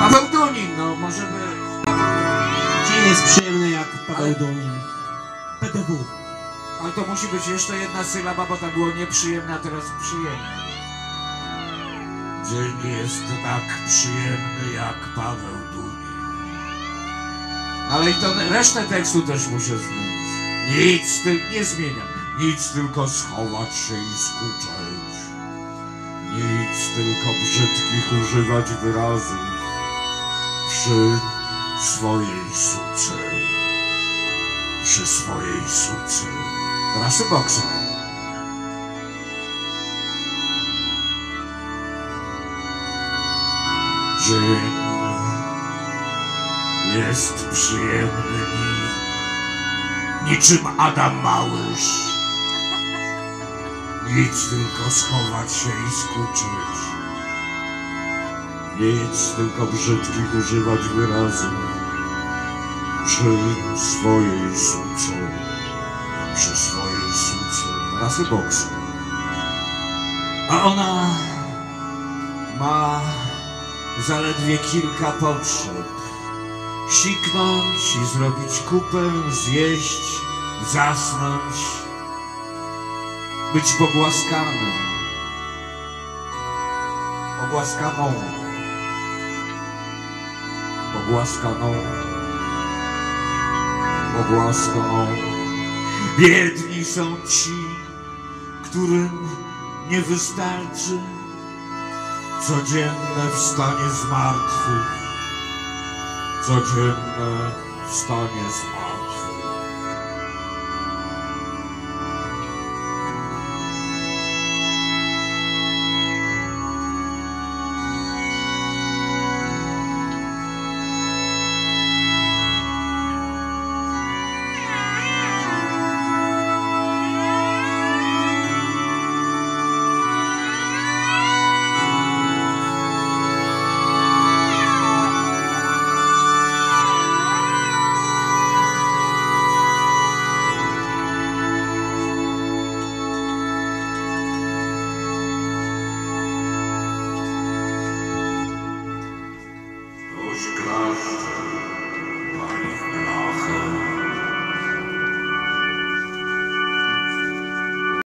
Paweł Dunin, no może by... Dzień jest przyjemny jak Paweł Dunin. PTW. Ale to musi być jeszcze jedna sylaba, bo tam było nieprzyjemne, a teraz przyjemne. Dzień jest tak przyjemny jak Paweł Dunin. Ale i to resztę tekstu też muszę zmienić. Nic nie zmieniam. Nic, tylko schować się i skuczeć. Nic, tylko brzydkich używać wyrazów przy swojej suce. Przy swojej suce. Rasy boksa. Dzień jest przyjemny mi, niczym Adam Małysz. Nic, tylko schować się i skuczyć. Nic, tylko brzydkich używać wyrazów przy swojej suce. Przy swojej suce. Rasy boksu. A ona ma zaledwie kilka potrzeb. Siknąć i zrobić kupę, zjeść, zasnąć, być pogłaskanym, pogłaskaną, pogłaskaną, pogłaskaną. Biedni są ci, którym nie wystarczy codzienne wstanie z martwych, codzienne wstanie z martwych.